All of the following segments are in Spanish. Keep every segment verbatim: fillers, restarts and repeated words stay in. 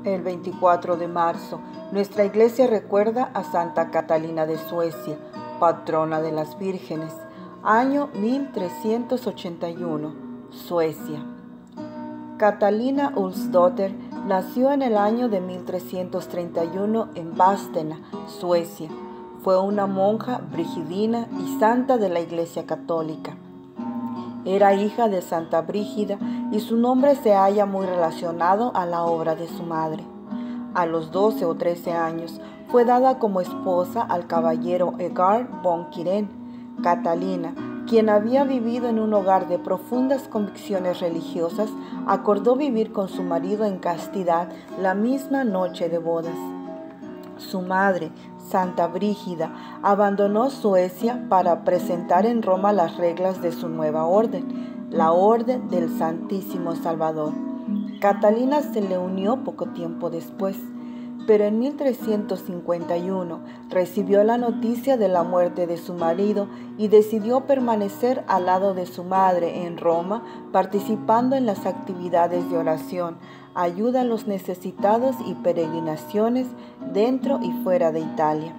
El veinticuatro de marzo, nuestra iglesia recuerda a Santa Catalina de Suecia, patrona de las vírgenes, año mil trescientos ochenta y uno, Suecia. Catalina Ulfsdotter nació en el año de mil trescientos treinta y uno en Vadstena, Suecia. Fue una monja brigidina y santa de la Iglesia Católica. Era hija de Santa Brígida y su nombre se halla muy relacionado a la obra de su madre. A los doce o trece años fue dada como esposa al caballero Edgar von Kirén. Catalina, quien había vivido en un hogar de profundas convicciones religiosas, acordó vivir con su marido en castidad la misma noche de bodas. Su madre, Santa Brígida, abandonó Suecia para presentar en Roma las reglas de su nueva orden, la Orden del Santísimo Salvador. Catalina se le unió poco tiempo después, pero en mil trescientos cincuenta y uno recibió la noticia de la muerte de su marido y decidió permanecer al lado de su madre en Roma, participando en las actividades de oración, ayuda a los necesitados y peregrinaciones dentro y fuera de Italia.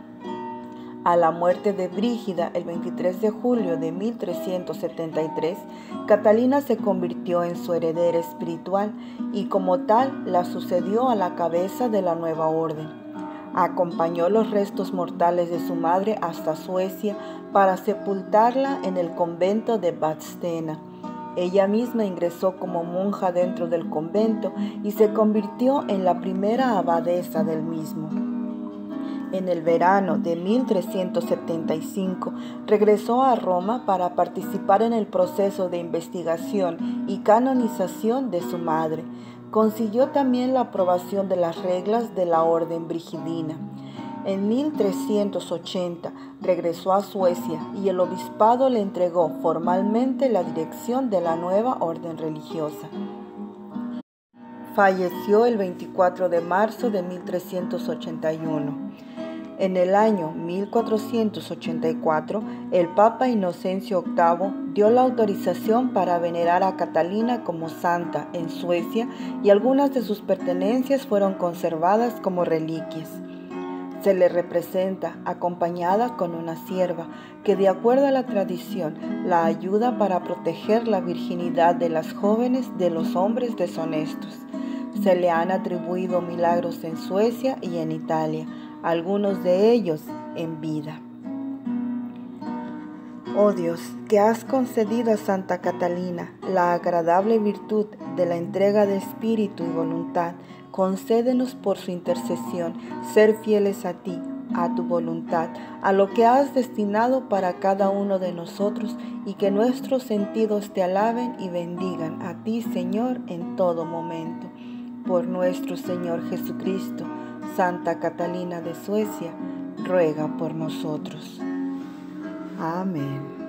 A la muerte de Brígida, el veintitrés de julio de mil trescientos setenta y tres, Catalina se convirtió en su heredera espiritual y como tal la sucedió a la cabeza de la nueva orden. Acompañó los restos mortales de su madre hasta Suecia para sepultarla en el convento de Vadstena. Ella misma ingresó como monja dentro del convento y se convirtió en la primera abadesa del mismo. En el verano de mil trescientos setenta y cinco regresó a Roma para participar en el proceso de investigación y canonización de su madre. Consiguió también la aprobación de las reglas de la Orden Brigidina. En mil trescientos ochenta regresó a Suecia y el obispado le entregó formalmente la dirección de la nueva orden religiosa. Falleció el veinticuatro de marzo de mil trescientos ochenta y uno. En el año mil cuatrocientos ochenta y cuatro, el Papa Inocencio octavo dio la autorización para venerar a Catalina como santa en Suecia y algunas de sus pertenencias fueron conservadas como reliquias. Se le representa acompañada con una sierva que, de acuerdo a la tradición, la ayuda para proteger la virginidad de las jóvenes de los hombres deshonestos. Se le han atribuido milagros en Suecia y en Italia, algunos de ellos en vida. Oh Dios, que has concedido a Santa Catalina la agradable virtud de la entrega de espíritu y voluntad, concédenos por su intercesión ser fieles a ti, a tu voluntad, a lo que has destinado para cada uno de nosotros, y que nuestros sentidos te alaben y bendigan a ti, Señor, en todo momento. Por nuestro Señor Jesucristo, Santa Catalina de Suecia, ruega por nosotros. Amén.